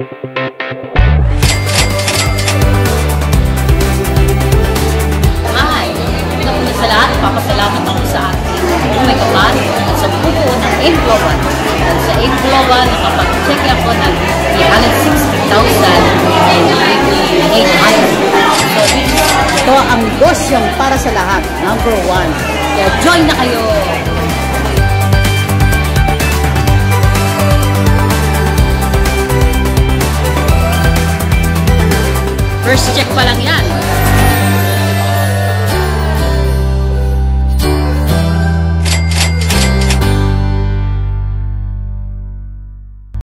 Hi! Una sa lahat, papasalamat ako sa akin. Oh my God! At sa buo ng Aim Global. At sa Aim Global, nakapag-check ako ng 360,800. So, ito ang negosyong para sa lahat. Number 1. Kaya join na kayo! First check pa lang yan.